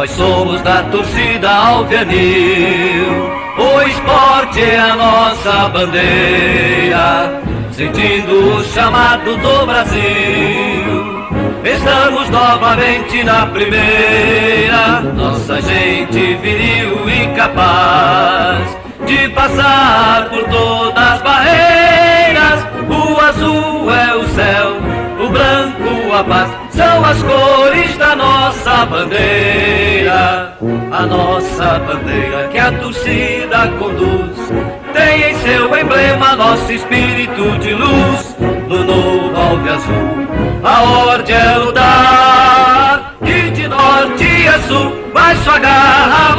Nós somos da torcida alvianil, o esporte é a nossa bandeira, sentindo o chamado do Brasil. Estamos novamente na primeira, nossa gente viril e capaz de passar por todas as barreiras. O azul é o céu, o branco a paz, são as cores da nossa bandeira. A nossa bandeira que a torcida conduz tem em seu emblema nosso espírito de luz. No novo alviazul a ordem é lutar, e de norte a sul vai sua garra